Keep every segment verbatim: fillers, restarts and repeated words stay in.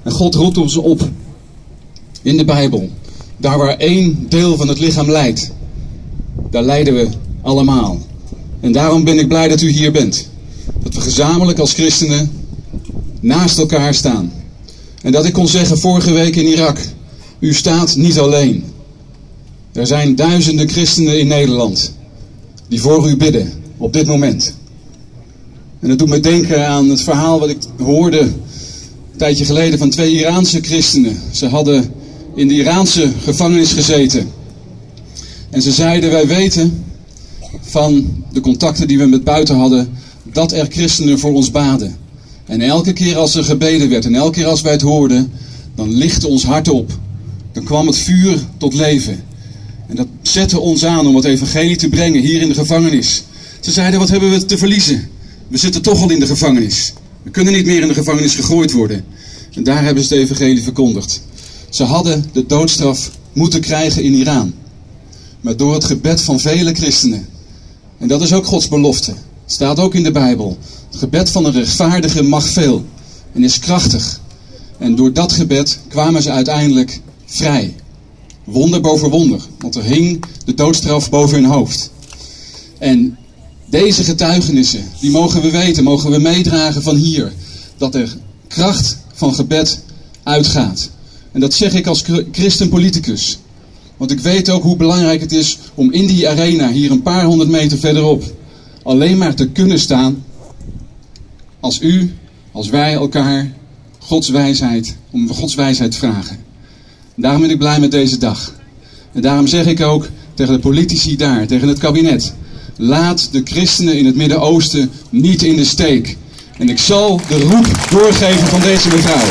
En God roept ons op in de Bijbel. Daar waar één deel van het lichaam lijdt, daar lijden we allemaal. En daarom ben ik blij dat u hier bent. Dat we gezamenlijk als christenen naast elkaar staan. En dat ik kon zeggen vorige week in Irak, u staat niet alleen. Er zijn duizenden christenen in Nederland die voor u bidden op dit moment. En dat doet me denken aan het verhaal wat ik hoorde een tijdje geleden van twee Iraanse christenen. Ze hadden in de Iraanse gevangenis gezeten. En ze zeiden, wij weten van de contacten die we met buiten hadden, dat er christenen voor ons baden. En elke keer als er gebeden werd en elke keer als wij het hoorden, dan lichtte ons hart op. Dan kwam het vuur tot leven. En dat zette ons aan om het evangelie te brengen hier in de gevangenis. Ze zeiden, wat hebben we te verliezen? We zitten toch al in de gevangenis. We kunnen niet meer in de gevangenis gegooid worden. En daar hebben ze het evangelie verkondigd. Ze hadden de doodstraf moeten krijgen in Iran. Maar door het gebed van vele christenen. En dat is ook Gods belofte. Staat ook in de Bijbel. Het gebed van een rechtvaardige mag veel. En is krachtig. En door dat gebed kwamen ze uiteindelijk vrij. Wonder boven wonder. Want er hing de doodstraf boven hun hoofd. En deze getuigenissen, die mogen we weten, mogen we meedragen van hier. Dat er kracht van gebed uitgaat. En dat zeg ik als christenpoliticus. Want ik weet ook hoe belangrijk het is om in die arena, hier een paar honderd meter verderop, alleen maar te kunnen staan als u, als wij elkaar Gods wijsheid, om Gods wijsheid vragen. En daarom ben ik blij met deze dag. En daarom zeg ik ook tegen de politici daar, tegen het kabinet, laat de christenen in het Midden-Oosten niet in de steek. En ik zal de roep doorgeven van deze mevrouw.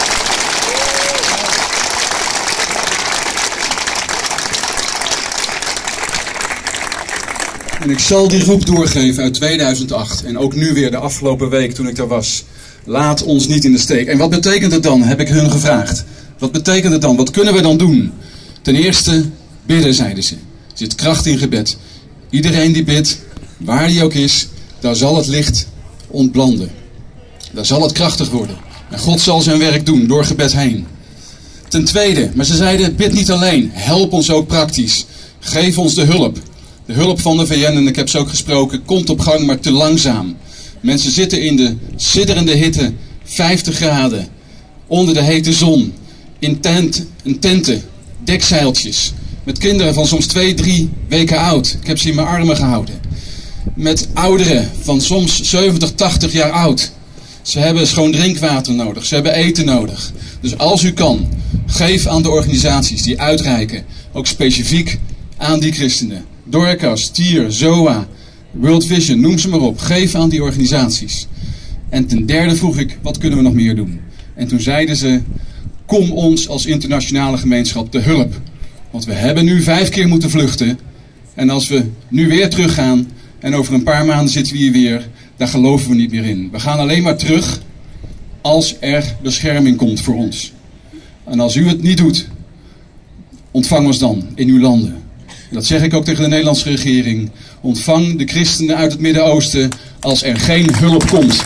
En ik zal die roep doorgeven uit tweeduizend acht. En ook nu weer de afgelopen week toen ik daar was. Laat ons niet in de steek. En wat betekent het dan, heb ik hun gevraagd. Wat betekent het dan? Wat kunnen we dan doen? Ten eerste, bidden, zeiden ze. Er zit kracht in gebed. Iedereen die bidt, waar die ook is, daar zal het licht ontbranden. Daar zal het krachtig worden. En God zal zijn werk doen, door gebed heen. Ten tweede, maar ze zeiden, bid niet alleen. Help ons ook praktisch. Geef ons de hulp. De hulp van de V N, en ik heb ze ook gesproken, komt op gang, maar te langzaam. Mensen zitten in de sidderende hitte, vijftig graden, onder de hete zon, in, tent, in tenten, dekzeiltjes. Met kinderen van soms twee, drie weken oud. Ik heb ze in mijn armen gehouden. Met ouderen van soms zeventig, tachtig jaar oud. Ze hebben schoon drinkwater nodig. Ze hebben eten nodig. Dus als u kan, geef aan de organisaties die uitreiken. Ook specifiek aan die christenen. Dorcas, Tier, Zoa, World Vision, noem ze maar op. Geef aan die organisaties. En ten derde vroeg ik, wat kunnen we nog meer doen? En toen zeiden ze, kom ons als internationale gemeenschap te hulp. Want we hebben nu vijf keer moeten vluchten. En als we nu weer teruggaan en over een paar maanden zitten we hier weer, daar geloven we niet meer in. We gaan alleen maar terug als er bescherming komt voor ons. En als u het niet doet, ontvang ons dan in uw landen. En dat zeg ik ook tegen de Nederlandse regering. Ontvang de christenen uit het Midden-Oosten als er geen hulp komt.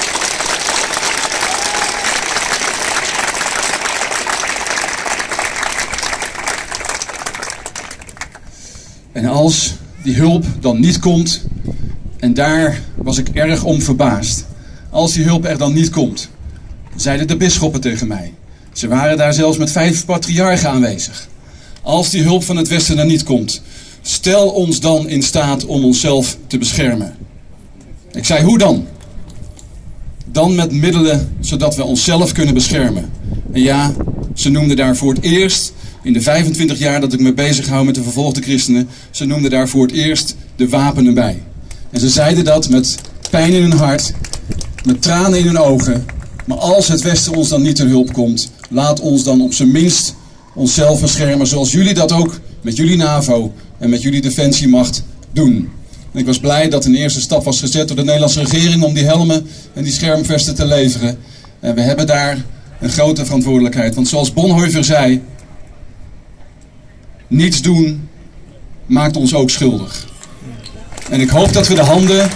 En als die hulp dan niet komt, en daar was ik erg om verbaasd. Als die hulp er dan niet komt, zeiden de bisschoppen tegen mij. Ze waren daar zelfs met vijf patriarchen aanwezig. Als die hulp van het Westen er niet komt, stel ons dan in staat om onszelf te beschermen. Ik zei, hoe dan? Dan met middelen zodat we onszelf kunnen beschermen. En ja, ze noemden daar voor het eerst, in de vijfentwintig jaar dat ik me bezig hou met de vervolgde christenen, ze noemden daar voor het eerst de wapenen bij. En ze zeiden dat met pijn in hun hart, met tranen in hun ogen. Maar als het Westen ons dan niet ter hulp komt, laat ons dan op zijn minst onszelf beschermen, zoals jullie dat ook met jullie NAVO en met jullie defensiemacht doen. En ik was blij dat een eerste stap was gezet door de Nederlandse regering om die helmen en die schermvesten te leveren. En we hebben daar een grote verantwoordelijkheid. Want zoals Bonhoeffer zei, niets doen maakt ons ook schuldig. En ik hoop dat we de handen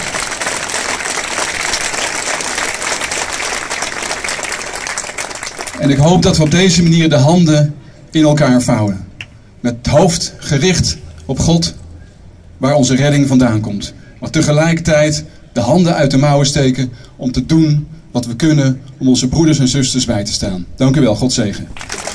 En ik hoop dat we op deze manier de handen in elkaar vouwen. Met het hoofd gericht op God, waar onze redding vandaan komt. Maar tegelijkertijd de handen uit de mouwen steken om te doen wat we kunnen om onze broeders en zusters bij te staan. Dank u wel, God zegen.